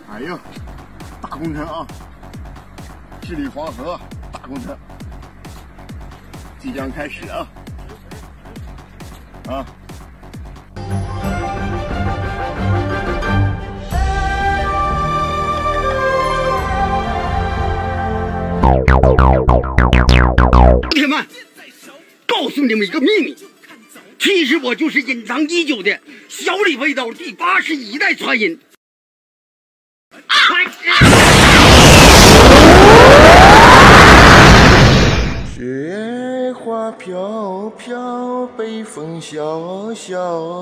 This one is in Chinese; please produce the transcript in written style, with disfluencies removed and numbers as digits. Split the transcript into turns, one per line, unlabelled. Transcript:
哎呀，大工程啊！治理黄河大工程即将开始啊！啊！
同学们，告诉你们一个秘密，其实我就是隐藏已久的小李飞刀第81代传人。
雪花飘飘，北风萧萧。